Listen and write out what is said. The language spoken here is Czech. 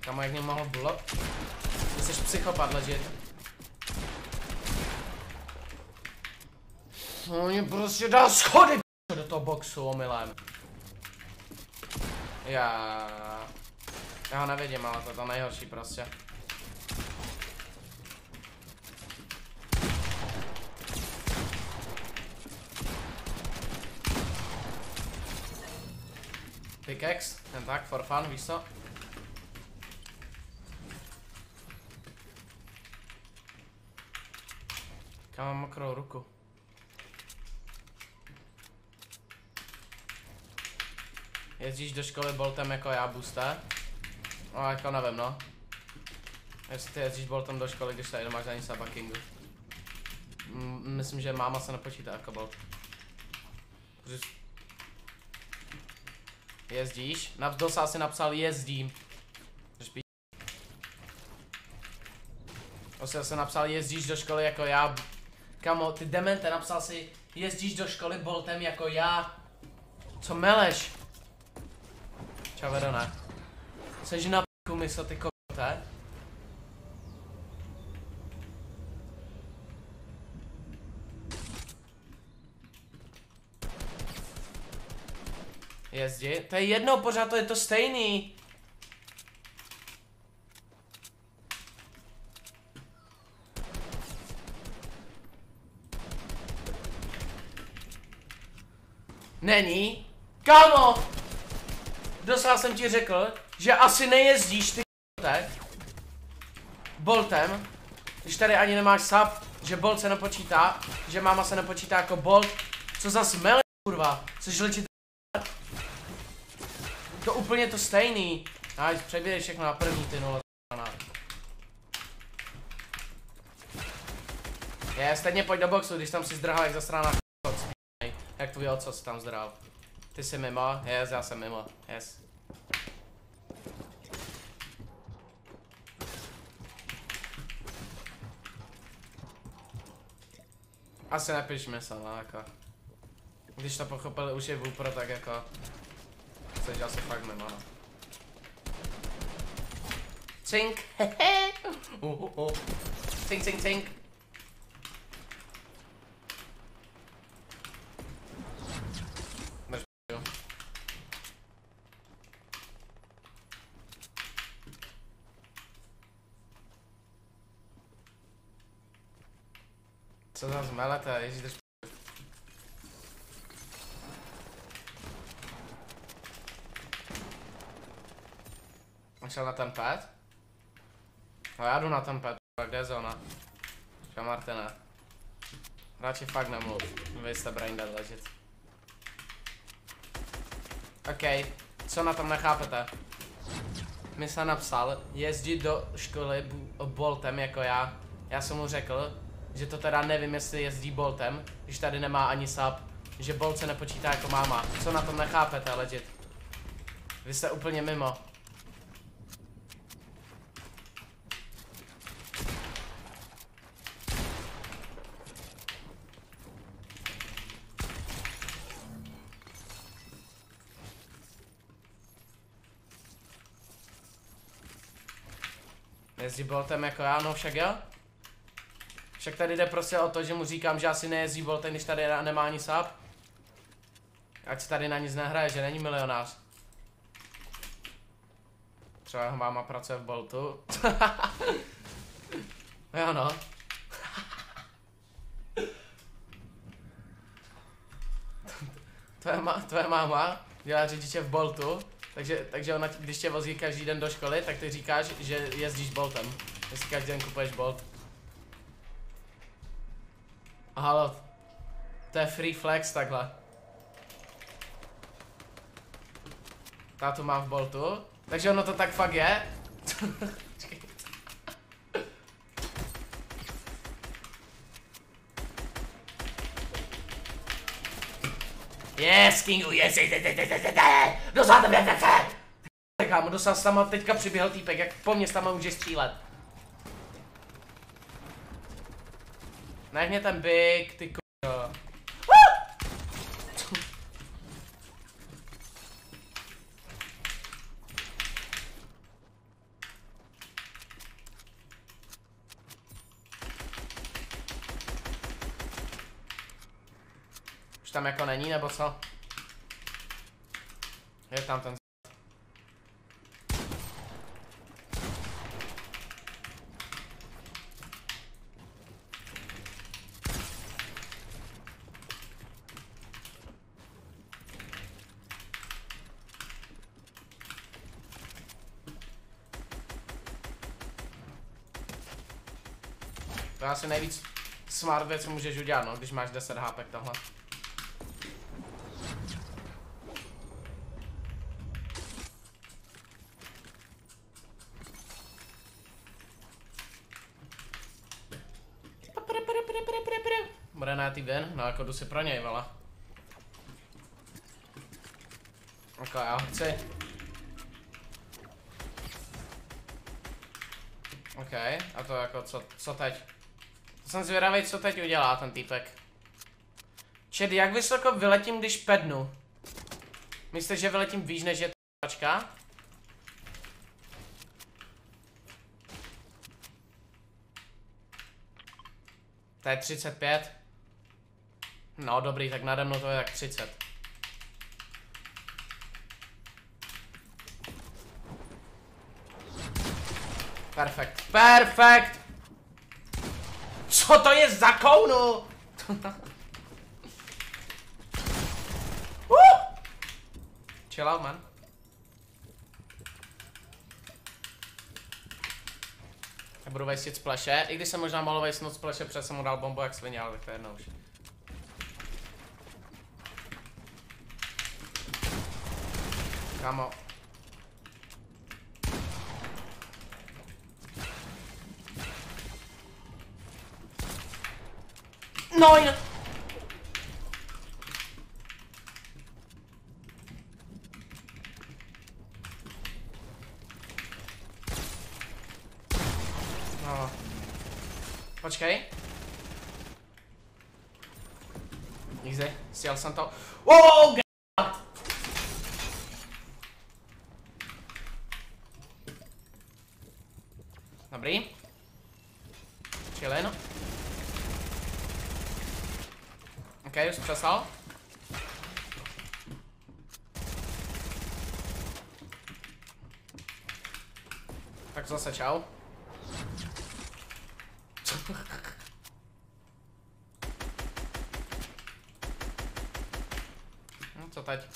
Kamo, jak mě mohl bylo? Ty jsi psychopat, legit. No mě prostě dal schody do toho boxu omylem. Já ho nevidím, ale to je to nejhorší prostě. Pickaxe, jen tak, for fun, víš co? Kam mám mokrou ruku? Jezdíš do školy boltem jako já, Buste? No jako nevím, no. Jestli ty jezdíš boltem do školy, když tady nemáš ani saba Kingu. Myslím, že máma se nepočítá jako bolt. Jezdíš? Dosa si napsal jezdím. Dosa si napsal jezdíš do školy jako já. Kamo, ty demente, napsal si jezdíš do školy boltem jako já. Co meleš? Čau, Verona. Jseš na p***u mysl, ty kote? Jezdi? To je jedno, pořád to je to stejný. Není? Kámo! Doslova jsem ti řekl, že asi nejezdíš ty k***te boltem, když tady ani nemáš sub, že bolt se nepočítá, že máma se nepočítá jako bolt. Co za smele, kurva? Což legit to úplně to stejný. Nice, přebírej všechno na první, ty nula. Stejně pojď do boxu, když tam si zdrhal jak zasraná jak tvůj ocas tam zdrhal. Ty jsi mimo? Yes, já jsem mimo. Yes. Asi nepiš mysl, no jako. Když to pochopili už je vůpro, tak jako. Jsi asi fakt mimo, no. Cink, hehe. Cink, cink, cink. Co za zmelete, ježíš, jdeš šel na ten pad? No já jdu na ten pad, kde je zóna? Čau Martina. Radši fakt nemluv, vy jste braindead legit. OK, co na tom nechápete? Mi se napsal, jezdit do školy boltem jako já. Já jsem mu řekl, že to teda nevím, jestli jezdí boltem, když tady nemá ani sub, že bolt se nepočítá jako máma. Co na tom nechápete, legit? Vy jste úplně mimo. Jezdí boltem jako já, no však jo? Však tady jde prostě o to, že mu říkám, že asi nejezdí boltem, když tady nemá ani sub. Ať se tady na nic nehraje, že není milionář. Třeba máma pracuje v boltu. Jo no. Tvoje máma dělá řidiče v boltu, takže ona, když tě vozí každý den do školy, tak ty říkáš, že jezdíš boltem. Jestli každý den kupuješ bolt. Halo, to je free flex takhle. Tátu mám v boltu, takže ono to tak fakt je. Yes, Kingu, yes, dosáhne mě se. Kámo, dosáhne tam teďka přiběhl týpek, jak po mně tam může střílet. Nech mě ten big, ty k***o. tam jako není, nebo co? Je tam ten. To je asi nejvíc smart věc, co můžeš udělat, no, když máš 10 HP tohle. Bude na ty ven, no jako jdu si pro něj, vole. Ok, já ho chci. Ok, a to jako co teď? To jsem zvědavý, co teď udělá ten týpek. Čet, jak vysoko vyletím, když pednu? Myslíš, že vyletím výš, než je t***čka? To je 35. No dobrý, tak nade mnou to je tak 30. Perfekt. Perfekt! Co to je za kounu? Chill out, man. Já budu vejstit splashe, i když jsem možná mohl vejsnout splashe, protože jsem mu dal bombu jak svině, ale tak to je jedno už. Kámo. No jinak. No. Počkej. Easy, sjel jsem to. Oh, god. Dobrý. Chillin. Ok, už přesal. Tak zase čau. No, co teď?